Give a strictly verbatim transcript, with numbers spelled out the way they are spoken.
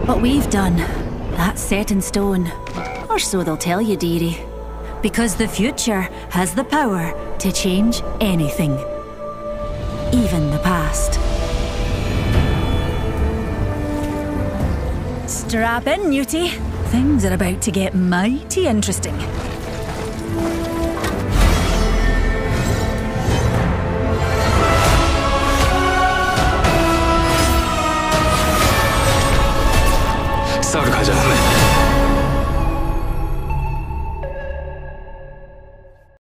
What we've done, that's set in stone. Or so they'll tell you, dearie. Because the future has the power to change anything. Even the past. Strap in, Newtie. Things are about to get mighty interesting.